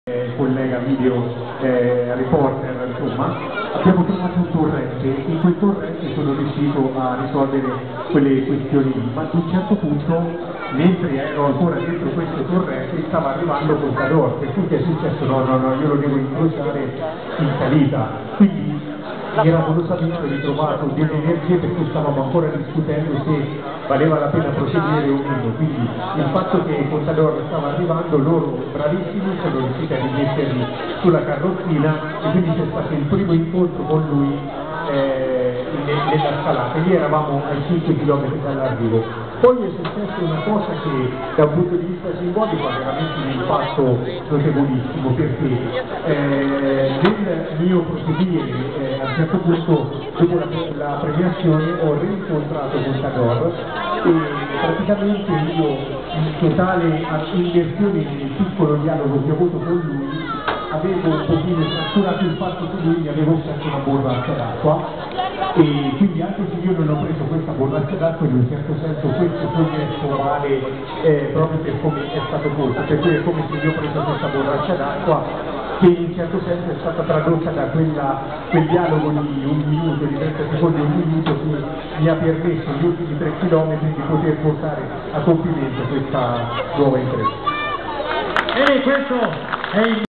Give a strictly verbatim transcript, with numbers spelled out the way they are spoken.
Eh, collega video eh, reporter, insomma, abbiamo trovato un torrente e in quel torrente sono riuscito a risolvere quelle questioni lì, ma ad un certo punto, mentre ero ancora dentro questo torrente, stava arrivando Contador, per cui che è successo? No, no, no, io lo devo incrociare in salita, quindi miracolosamente ho ritrovato delle energie perché stavamo ancora discutendo se valeva la pena proseguire o meno, quindi il fatto che Contador stava arrivando, loro bravissimi sono riusciti a rimetterli sulla carrozzina e quindi c'è stato il primo incontro con lui eh, nella scalata, lì eravamo a cinque chilometri dall'arrivo. Poi è successa una cosa che da un punto di vista simbolico ha veramente un impatto notevolissimo, perché eh, nel mio proseguire eh, a un certo punto, dopo la, la premiazione, ho rincontrato Contador e praticamente io, in totale immersione nel piccolo dialogo che ho avuto con lui, avevo un pochino trascurato il fatto che lui mi aveva offerto una borraccia d'acqua, e quindi anche se io non ho preso questa borraccia d'acqua, in un certo senso questo soggetto vale eh, proprio per come è stato posto, per cui è come se io ho preso questa borraccia d'acqua che in un certo senso è stata tradotta da quella, quel dialogo di un minuto, di trenta secondi, un minuto, che mi ha permesso negli ultimi tre chilometri di poter portare a compimento questa nuova impresa. E questo è il